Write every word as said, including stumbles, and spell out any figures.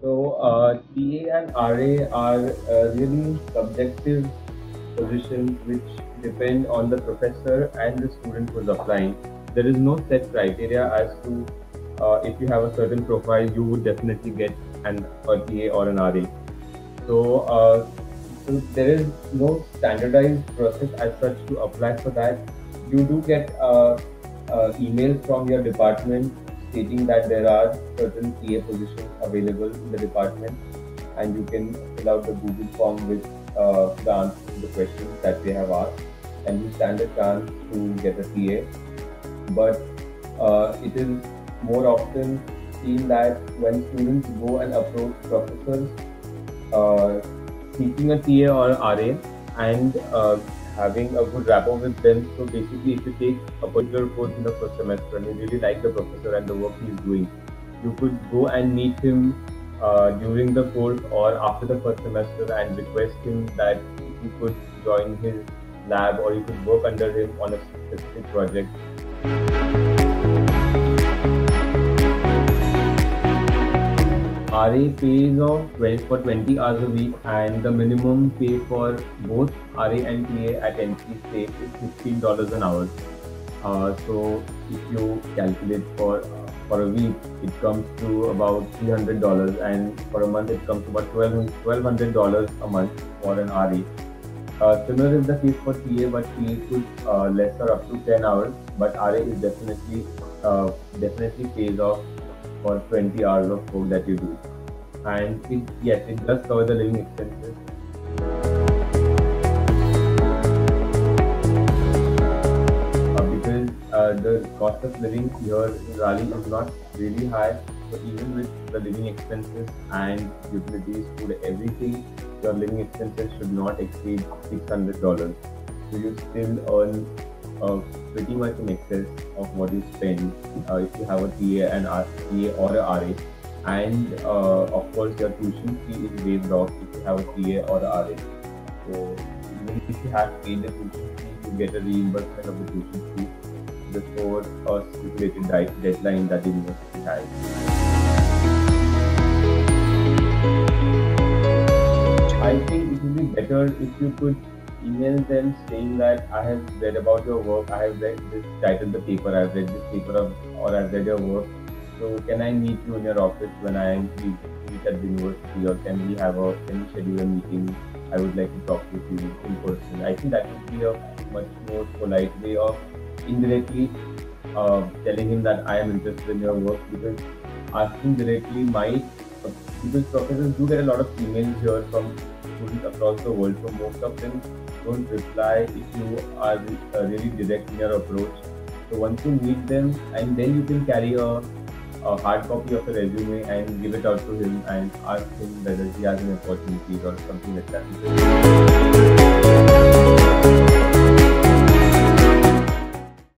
So, uh, T A and R A are uh, really subjective positions which depend on the professor and the student who's applying. There is no set criteria as to uh, if you have a certain profile, you would definitely get an a T A or an R A. So, uh, so there is no standardized process as such to apply for that. You do get uh, uh, emails from your department stating that there are certain T A positions available in the department, and you can fill out the Google form with uh, the answers to the questions that they have asked, and you stand a chance to get a T A. But uh, it is more often seen that when students go and approach professors uh, teaching a T A or R A and uh, having a good rapport with them. So basically, if you take a particular course in the first semester and you really like the professor and the work he's doing, you could go and meet him uh, during the course or after the first semester and request him that you could join his lab or you could work under him on a specific project. R A pays off for twenty hours a week, and the minimum pay for both R A and T A at N C State is fifteen dollars an hour. Uh, so if you calculate for uh, for a week, it comes to about three hundred dollars, and for a month, it comes to about twelve hundred dollars a month for an R A. Uh, similar is the case for T A, but T A could uh, lesser up to ten hours, but R A is definitely uh, definitely pays off for twenty hours of work that you do. And it, yes, it does cover the living expenses. Uh, because uh, the cost of living here in Raleigh is not really high. So even with the living expenses and utilities, food, everything, your living expenses should not exceed six hundred dollars. So you still earn uh, pretty much in excess of what you spend uh, if you have a T A and R T A or a R A. And uh, of course, your tuition fee is waived off if you have a T A or a R A. So even if you have paid the tuition fee, you get a reimbursement of the tuition fee before a stipulated di- deadline that the university has. I think it would be better if you could email them saying that I have read about your work, I have read this title the paper, I have read this paper of, or I have read your work. So can I meet you in your office when I meet, meet at the university, or can we have a can we schedule a meeting? I would like to talk with you in person. I think that would be a much more polite way of indirectly uh, telling him that I am interested in your work, because asking directly might uh, because professors do get a lot of emails here from students across the world. So most of them don't reply if you are uh, really direct in your approach. So once you meet them, and then you can carry a a hard copy of a resume and give it out to him and ask him whether he has an opportunity or something like that.